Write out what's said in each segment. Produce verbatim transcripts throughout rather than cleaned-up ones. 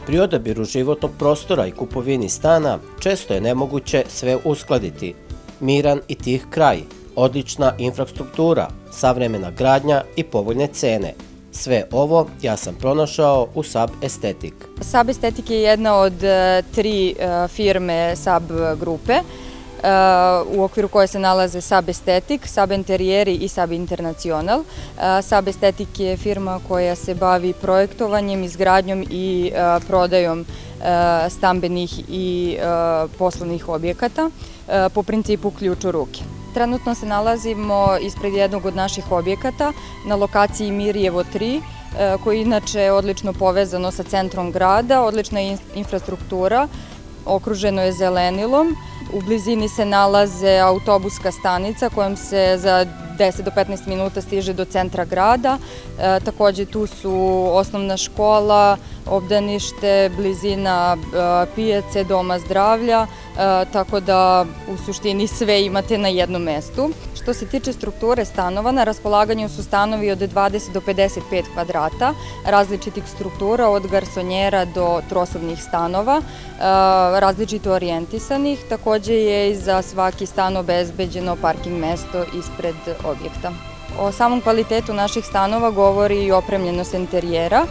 Pri odabiru životnog prostora i kupovini stana često je nemoguće sve uskladiti. Miran i tih kraj, odlična infrastruktura, savremena gradnja i povoljne cene. Sve ovo ja sam pronašao u Sab Estetik. Sab Estetik je jedna od tri firme Sab grupe, u okviru koje se nalaze Sab Estetik, Sab Interijeri i Sab Internacional. Sab Estetik je firma koja se bavi projektovanjem, izgradnjom i prodajom stambenih i poslovnih objekata po principu ključ u ruke. Trenutno se nalazimo ispred jednog od naših objekata na lokaciji Mirjevo tri, koji je inače odlično povezano sa centrom grada, odlična infrastruktura, okruženo je zelenilom. U blizini se nalaze autobuska stanica kojom se za deset do petnaest minuta stiže do centra grada. E, takođe tu su osnovna škola, obdanište, blizina e, pijace, doma zdravlja, e, tako da u suštini sve imate na jednom mestu. Što se tiče strukture stanova, na raspolaganju su stanovi od dvadeset do pedeset pet kvadrata, različitih struktura od garsonjera do trosobnih stanova, e, različito orijentisanih. Takođe je i za svaki stan obezbeđeno parking mesto ispred objekta. O samom kvalitetu naših stanova govori i opremljenost interijera,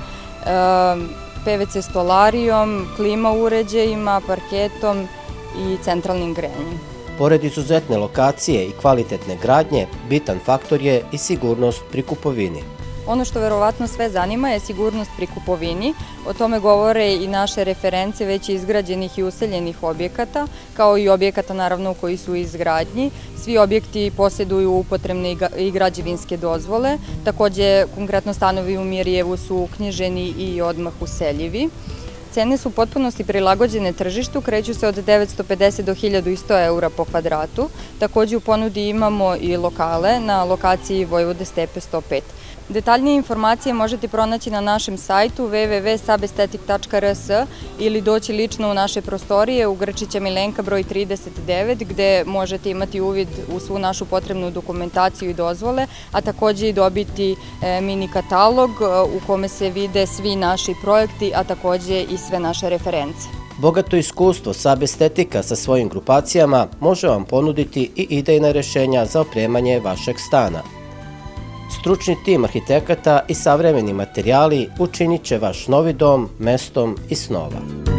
P V C stolarijom, klima uređajima, parketom i centralnim grejanjem. Pored izuzetne lokacije i kvalitetne gradnje, bitan faktor je i sigurnost pri kupovini. Ono što verovatno sve zanima je sigurnost pri kupovini. O tome govore i naše reference već izgrađenih i useljenih objekata, kao i objekata naravno koji su u izgradnji. Svi objekti posjeduju upotrebne i građevinske dozvole. Takođe, konkretno stanovi u Mirjevu su uknjiženi i odmah useljivi. Cene su u potpunosti prilagođene tržištu, kreću se od devetsto pedeset do hiljadu sto eura po kvadratu. Takođe u ponudi imamo i lokale na lokaciji Vojvode Stepe sto pet. Detaljnije informacije možete pronaći na našem sajtu w w w tačka sabestetik tačka r s ili doći lično u naše prostorije u Grčića Milenka broj trideset devet, gde možete imati uvid u svu našu potrebnu dokumentaciju i dozvole, a takođe i dobiti mini katalog u kome se vide svi naši projekti, a takođe i sve naše reference. Bogato iskustvo Sab Estetika sa svojim grupacijama može vam ponuditi i idejna rešenja za opremanje vašeg stana. Stručni tim arhitekata i savremeni materijali učinit će vaš novi dom mestom i snova.